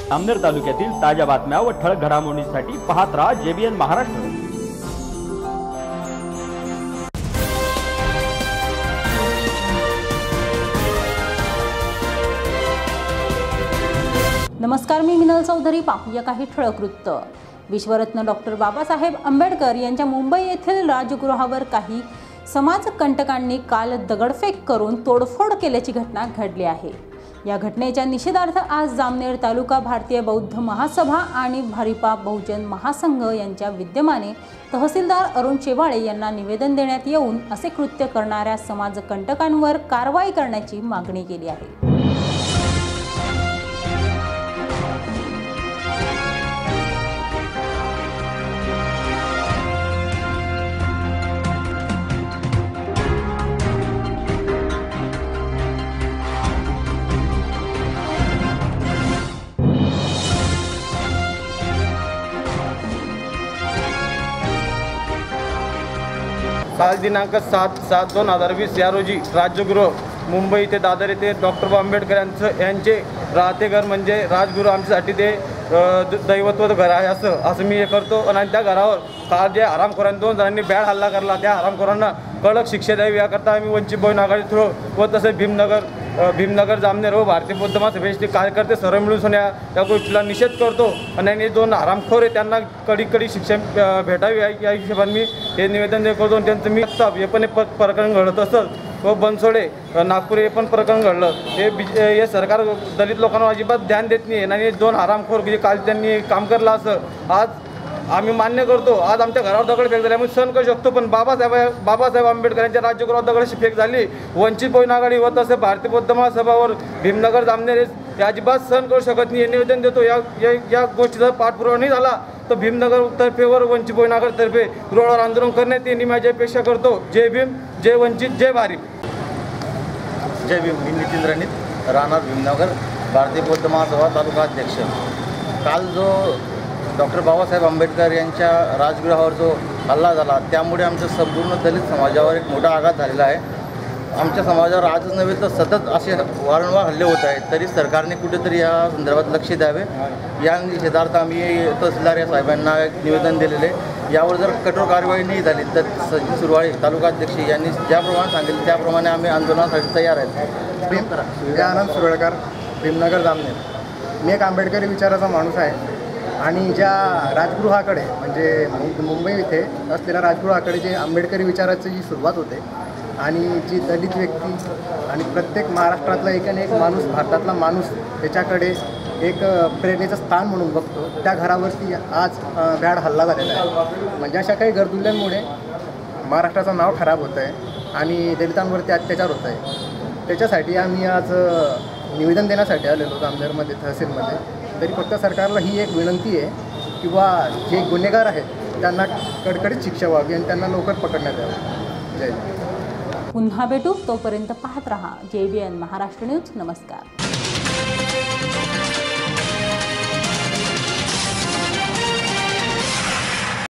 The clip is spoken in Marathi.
जामनेर तालुक्यातील ताज्या बातम्या व ठळक घडामोडींसाठी पाहत राहा JBN महाराष्ट्र। नमस्कार, मी मिनल चौधरी। पाहूया काही ठळक वृत्त। विश्वरत्न डॉक्टर बाबासाहेब आंबेडकर यांच्या मुंबई येथील राजगृहावर काही समाजकंटकांनी काल दगडफेक करून तोडफोड केल्याची घटना घडली आहे। या घटनेच्या निषेधार्थ आज जामनेर तालुका भारतीय बौद्ध महासभा आणि भारिपा बहुजन महासंघ यांच्या विद्यमाने तहसीलदार अरुण शेवाळे यांना निवेदन देण्यात येऊन असे कृत्य करणाऱ्या समाजकंटकांवर कारवाई करण्याची मागणी केली आहे। काल दिनांक 7/7/2020 या रोजी राजगृह मुंबई ते दादर येथे डॉक्टर आंबेडकर यांचे राहते घर म्हणजे राजगृह आमच्यासाठी ते दैवत्व घर आहे असं मी हे करतो। आणि त्या घरावर काल जे हरामखोरांनी 2 जणांनी बॅड हल्ला करला, त्या हरामखोरांना कडक शिक्षा द्यावी याकरता आम्ही वंचित बहुजन आघाडी थ्रू व तसे भीमनगर जामनेर व भारतीय बौद्ध महासभेचे कार्यकर्ते सर्व मिळून या गोष्टीला निषेध करतो। आणि 2 हरामखोर आहे त्यांना कडी शिक्षा भेटावी या हिशोबाने मी हे निवेदन करतो। त्यांचं मी हे पण प्रकरण घडत असत व बनसोडे नागपूर हे पण प्रकरण घडलं। हे सरकार दलित लोकांना अजिबात ध्यान देत नाही आणि 2 हरामखोर जे काल त्यांनी काम करलं असं आज आम्ही मान्य करतो। आज आमच्या घरावर दगडफेक झाली, आम्ही सहन करू शकतो, पण बाबासाहेब आंबेडकर यांच्या राज्यगृहावर दगडफेक झाली। वंचित बहुजन आघाडी व तसे भारतीय बौद्ध महासभावर भीमनगर जामनेर हे अजिबात सहन करू शकत नाही। हे निवेदन देतो। या गोष्टीचा पाठपुरावा नाही झाला तर भीमनगर तर्फेवर वंचित बहुजन आघाडीतर्फे रोडवर आंदोलन करण्यात येईल माझी अपेक्षा करतो। जय भीम, जय वंचित, जय भारिप। जय भीम। मी नितीन रणित, राहणार भीमनगर, भारतीय बौद्ध महासभा तालुका अध्यक्ष। काल जो डॉक्टर बाबासाहेब आंबेडकर यांच्या राजगृहावर जो हल्ला झाला त्यामुळे आमच्या संपूर्ण दलित समाजावर एक मोठा आघात झालेला आहे। आमच्या समाजावर आजच नव्हे तर सतत असे वारंवार हल्ले होत आहेत, तरी सरकारने कुठेतरी या संदर्भात लक्ष द्यावे। या निषेधार्थ आम्ही तहसीलदार या साहेबांना एक निवेदन दिलेले। यावर जर कठोर कारवाई नाही झाली तर सचिन सुरवाळे तालुकाध्यक्ष यांनी ज्याप्रमाणे सांगितले त्याप्रमाणे आम्ही आंदोलनासाठी तयार आहेत। मी आनंद सुरळकर, भीमनगर जामनेर। मी एक आंबेडकरी विचाराचा माणूस आहे आणि ज्या राजगृहाकडे म्हणजे मुंबई येथे असलेल्या राजगृहाकडे जे आंबेडकरी विचाराची जी सुरुवात होते आणि जी दलित व्यक्ती आणि प्रत्येक महाराष्ट्रातला एक माणूस, भारतातला माणूस त्याच्याकडे एक प्रेरणेचं स्थान म्हणून बघतो, त्या घरावरती आज भ्याड हल्ला झालेला आहे। म्हणजे अशा काही गरजुल्यांमुळे महाराष्ट्राचं नाव खराब होतं आहे आणि दलितांवरती अत्याचार होत आहे। त्याच्यासाठी आम्ही आज निवेदन देण्यासाठी आलेलो जामनेरमध्ये तहसीलमध्ये। तरी फक्त सरकारला ही एक विनंती आहे किंवा जे गुन्हेगार आहेत त्यांना कडकडीत शिक्षा व्हावी आणि त्यांना लवकर पकडण्यात यावं। जय हिंद। पुन्हा भेटू, तोपर्यंत पाहत रहा JBN महाराष्ट्र न्यूज। नमस्कार।